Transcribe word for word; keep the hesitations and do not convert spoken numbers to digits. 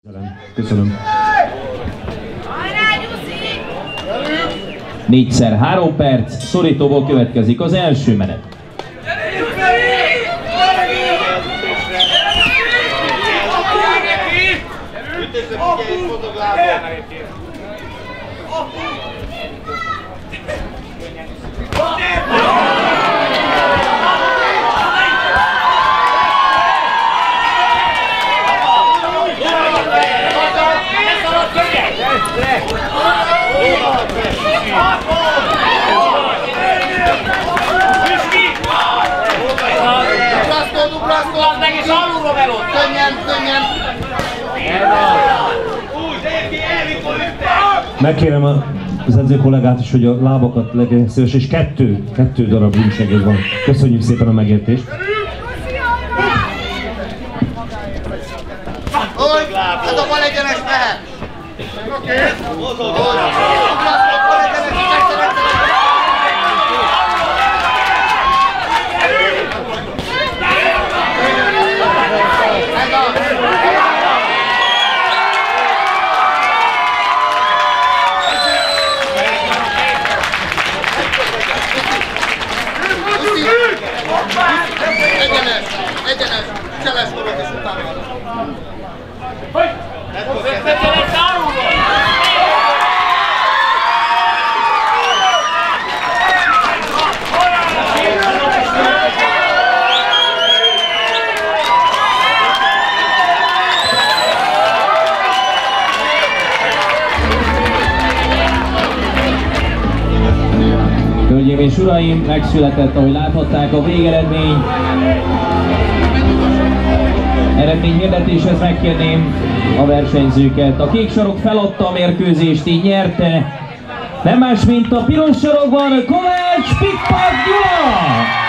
Köszönöm. négyszer három perc, szorítóból következik az első menet. Duplasztó, meg is alulról velod! Könnyen, könnyen! Megkérem az edző kollégát is, hogy a lábakat legyen szíves, és kettő, kettő darab bűnsegéd van. Köszönjük szépen a megértést. Hogy? Ez a bal egyenes mehet! Oké! Duplasztó, bal egyenes, megszerettem! Egyenes, egyenes, cseles forog és utána van. Hogy? Egyenes árulva! Hölgyeim és uraim, megszületett, ahogy láthatták, a végeredmény. Eredményhirdetéshez megkérném a versenyzőket. A kék sarok feladta a mérkőzést, így nyerte. Nem más, mint a piros sarokban Kovács Pikpak Gyula!